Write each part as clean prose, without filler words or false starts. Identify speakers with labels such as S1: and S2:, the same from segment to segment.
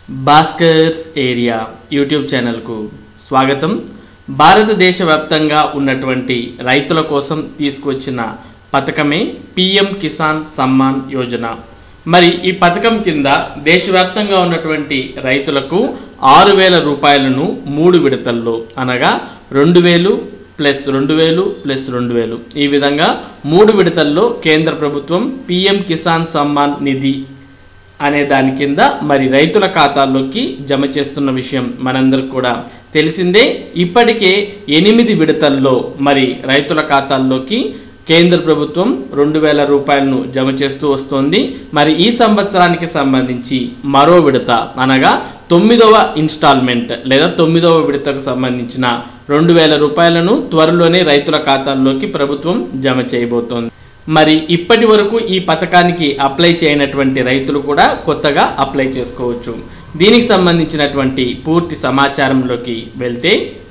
S1: Bhaskar's area YouTube ఛానల్కు స్వాగతం. భారతదేశ వ్యాప్తంగా ఉన్నటువంటి రైతుల కోసం తీసుకొచ్చిన పథకమే పిఎం కిసాన్ సమ్మాన్ యోజన. మరి ఈ పథకం కింద దేశవ్యాప్తంగా ఉన్నటువంటి రైతులకు 6,000 రూపాయలను 3 విడతల్లో అనగా 2,000 ప్లస్ 2,000 ప్లస్ 2,000 ఈ విధంగా 3 విడతల్లో కేంద్ర ప్రభుత్వం పిఎం కిసాన్ సమ్మాన్ నిధి అనే దాని కింద మరి రైతుల ఖాతాల్లోకి జమ చేస్తున్న విషయం మనందరికి కూడా తెలిసిందే. ఇప్పటికే 8 విడతల్లో మరి రైతుల ఖాతాల్లోకి కేంద్ర ప్రభుత్వం 2,000 రూపాయలను జమ చేస్తూ వస్తోంది. మరి ఈ సంవత్సరానికి సంబంధించి మరో విడత అనగా 9వ ఇన్స్టాల్మెంట్ లేదా 9వ విడతకు సంబంధించిన 2,000 రూపాయలను త్వరలోనే రైతుల ఖాతాల్లోకి ప్రభుత్వం జమ చేయబోతోంది. మరి ఇప్పటి వరకు ఈ పథకానికి అప్లై చేయనటువంటి రైతులు కూడా కొత్తగా అప్లై చేసుకోవచ్చు. దీనికి సంబంధించినటువంటి పూర్తి సమాచారంలోకి వెళ్తే,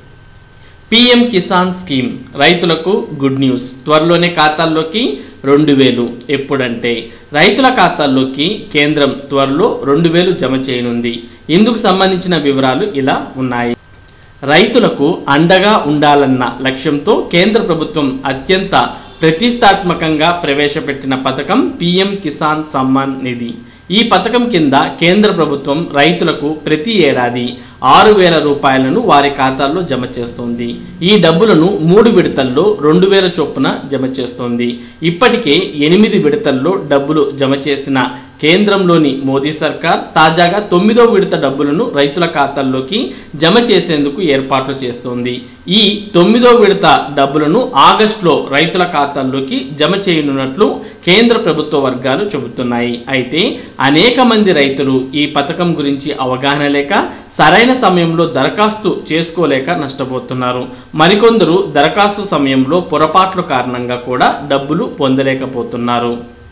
S1: పిఎం కిసాన్ స్కీమ్ రైతులకు గుడ్ న్యూస్. త్వరలోనే ఖాతాల్లోకి 2,000 ఎప్పుడంటే రైతుల ఖాతాల్లోకి కేంద్రం త్వరలో 2,000 జమ చేయనుంది. ఇందుకు సంబంధించిన వివరాలు ఇలా ఉన్నాయి. రైతులకు అండగా ఉండాలన్న లక్ష్యంతో కేంద్ర ప్రభుత్వం అత్యంత ప్రతిష్టాత్మకంగా ప్రవేశపెట్టిన పథకం పిఎం కిసాన్ సమ్మాన్ నిధి. ఈ పథకం కింద కేంద్ర ప్రభుత్వం రైతులకు ప్రతి ఏడాది 6,000 రూపాయలను వారి ఖాతాల్లో జమ చేస్తోంది. ఈ డబ్బులను 3 విడతల్లో 2,000 చొప్పున జమ చేస్తోంది. ఇప్పటికే 8 విడతల్లో డబ్బులు జమ చేసిన కేంద్రంలోని మోదీ సర్కార్ తాజాగా 9వ విడత డబ్బులను రైతుల ఖాతాల్లోకి జమ చేసేందుకు ఏర్పాట్లు చేస్తోంది. ఈ 9వ విడత డబ్బులను ఆగస్టులో రైతుల ఖాతాల్లోకి జమ చేయనున్నట్లు కేంద్ర ప్రభుత్వ వర్గాలు చెబుతున్నాయి. అయితే అనేక మంది రైతులు ఈ పథకం గురించి అవగాహన లేక సరైన సమయంలో దరఖాస్తు చేసుకోలేక నష్టపోతున్నారు. మరికొందరు దరఖాస్తు సమయంలో పొరపాట్ల కారణంగా కూడా డబ్బులు పొందలేకపోతున్నారు.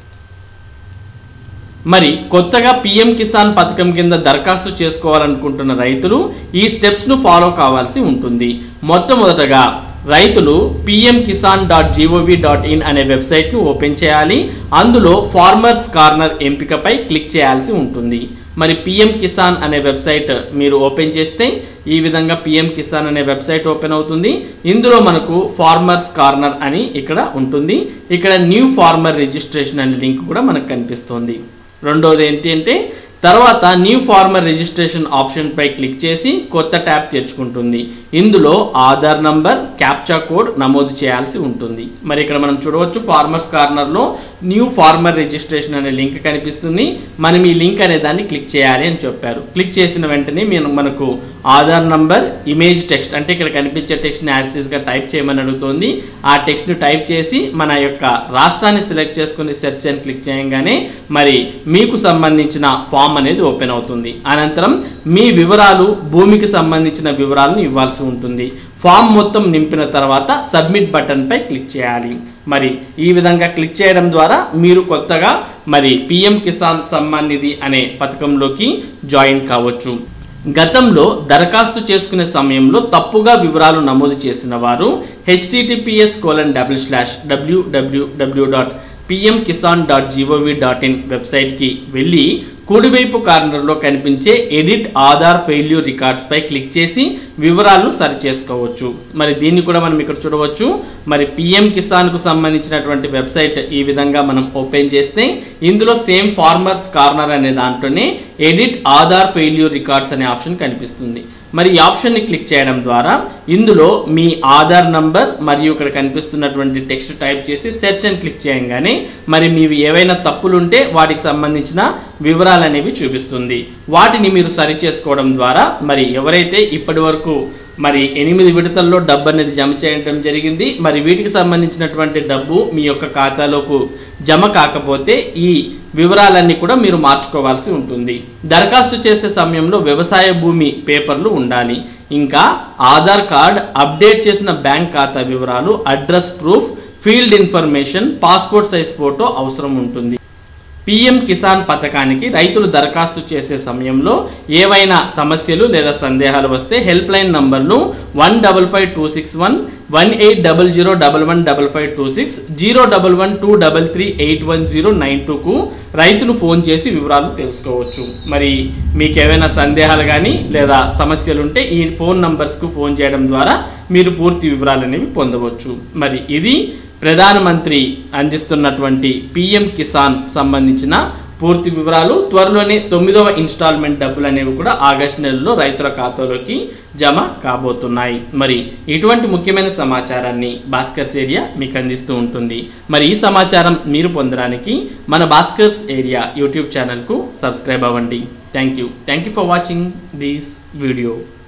S1: మరి కొత్తగా పిఎం కిసాన్ పథకం కింద దరఖాస్తు చేసుకోవాలనుకుంటున్న రైతులు ఈ స్టెప్స్ను ఫాలో కావాల్సి ఉంటుంది. మొట్టమొదటగా రైతులు pmkisan.gov.in అనే వెబ్సైట్ను ఓపెన్ చేయాలి. అందులో ఫార్మర్స్ కార్నర్ ఎంపికపై క్లిక్ చేయాల్సి ఉంటుంది. మరి పిఎం కిసాన్ అనే వెబ్సైట్ మీరు ఓపెన్ చేస్తే ఈ విధంగా పిఎం కిసాన్ అనే వెబ్సైట్ ఓపెన్ అవుతుంది. ఇందులో మనకు ఫార్మర్స్ కార్నర్ అని ఇక్కడ ఉంటుంది. ఇక్కడ న్యూ ఫార్మర్ రిజిస్ట్రేషన్ అనే లింక్ కూడా మనకు కనిపిస్తుంది. రెండోది ఏంటి అంటే తర్వాత న్యూ ఫార్మర్ రిజిస్ట్రేషన్ ఆప్షన్పై క్లిక్ చేసి కొత్త ట్యాబ్ తెరుచుకుంటుంది. ఇందులో ఆధార్ నంబర్, క్యాప్చా కోడ్ నమోదు చేయాల్సి ఉంటుంది. మరి ఇక్కడ మనం చూడవచ్చు ఫార్మర్స్ కార్నర్లో న్యూ ఫార్మర్ రిజిస్ట్రేషన్ అనే లింక్ కనిపిస్తుంది. మనం ఈ లింక్ అనే దాన్ని క్లిక్ చేయాలి అని చెప్పారు. క్లిక్ చేసిన వెంటనే మనకు ఆధార్ నంబర్, ఇమేజ్ టెక్స్ట్ అంటే ఇక్కడ కనిపించే టెక్స్ట్ని యాజ్ ఇట్ ఈస్గా టైప్ చేయమని అడుగుతుంది. ఆ టెక్స్ట్ని టైప్ చేసి మన యొక్క రాష్ట్రాన్ని సెలెక్ట్ చేసుకుని సెర్చ్ అని క్లిక్ చేయగానే మరి మీకు సంబంధించిన ఫామ్ అనేది ఓపెన్ అవుతుంది. అనంతరం మీ వివరాలు, భూమికి సంబంధించిన వివరాలను ఇవ్వాల్సి ఉంటుంది. ఫామ్ మొత్తం నింపిన తర్వాత సబ్మిట్ బటన్ పై క్లిక్ చేయాలి. మరి ఈ విధంగా క్లిక్ చేయడం ద్వారా మీరు కొత్తగా మరి పిఎం కిసాన్ సమ్మాన్ నిధి అనే పథకంలోకి జాయిన్ కావచ్చు. గతంలో దరఖాస్తు చేసుకునే సమయంలో తప్పుగా వివరాలు నమోదు చేసిన వారు https://www.pmkisan.gov.in వెబ్సైట్కి వెళ్ళి కుడివైపు కార్నర్లో కనిపించే ఎడిట్ ఆధార్ ఫెయిల్యూర్ రికార్డ్స్ పై క్లిక్ చేసి వివరాలను సరి చేసుకోవచ్చు. మరి దీన్ని కూడా మనం ఇక్కడ చూడవచ్చు. మరి పిఎం కిసాన్కు సంబంధించినటువంటి వెబ్సైట్ ఈ విధంగా మనం ఓపెన్ చేస్తే ఇందులో సేమ్ ఫార్మర్స్ కార్నర్ అనే దాంట్లోనే ఎడిట్ ఆధార్ ఫెయిల్యూర్ రికార్డ్స్ అనే ఆప్షన్ కనిపిస్తుంది. మరి ఈ ఆప్షన్ని క్లిక్ చేయడం ద్వారా ఇందులో మీ ఆధార్ నంబర్ మరియు ఇక్కడ కనిపిస్తున్నటువంటి టెక్స్ట్ టైప్ చేసి సెర్చ్ అని క్లిక్ చేయగానే మరి మీవి ఏవైనా తప్పులు ఉంటే వాటికి సంబంధించిన వివరాలు అనేవి చూపిస్తుంది. వాటిని మీరు సరి చేసుకోవడం ద్వారా మరి ఎవరైతే ఇప్పటి వరకు మరి 8 విడతల్లో డబ్బు అనేది జమ చేయడం జరిగింది, మరి వీటికి సంబంధించినటువంటి డబ్బు మీ యొక్క ఖాతాలోకి జమ కాకపోతే ఈ వివరాలన్నీ కూడా మీరు మార్చుకోవాల్సి ఉంటుంది. దరఖాస్తు చేసే సమయంలో వ్యవసాయ భూమి పేపర్లు ఉండాలి. ఇంకా ఆధార్ కార్డ్, అప్డేట్ చేసిన బ్యాంక్ ఖాతా వివరాలు, address proof, field information, passport size photo అవసరం ఉంటుంది. పిఎం కిసాన్ పథకానికి రైతులు దరఖాస్తు చేసే సమయంలో ఏవైనా సమస్యలు లేదా సందేహాలు వస్తే హెల్ప్ లైన్ నంబర్ను 155261 1800115526 01123381092కు రైతులు ఫోన్ చేసి వివరాలు తెలుసుకోవచ్చు. మరి మీకు ఏవైనా సందేహాలు కానీ లేదా సమస్యలు ఉంటే ఈ ఫోన్ నంబర్స్కు ఫోన్ చేయడం ద్వారా మీరు పూర్తి వివరాలు అనేవి పొందవచ్చు. మరి ఇది ప్రధానమంత్రి అందిస్తున్నటువంటి పిఎం కిసాన్ సంబంధించిన పూర్తి వివరాలు. త్వరలోనే 9వ ఇన్స్టాల్మెంట్ డబ్బులు అనేవి కూడా ఆగస్టు నెలలో రైతుల ఖాతాలోకి జమ కాబోతున్నాయి. మరి ఇటువంటి ముఖ్యమైన సమాచారాన్ని భాస్కర్స్ ఏరియా మీకు అందిస్తూ ఉంటుంది. మరి ఈ సమాచారం మీరు పొందడానికి మన భాస్కర్స్ ఏరియా యూట్యూబ్ ఛానల్కు సబ్స్క్రైబ్ అవ్వండి. Thank you for watching this video.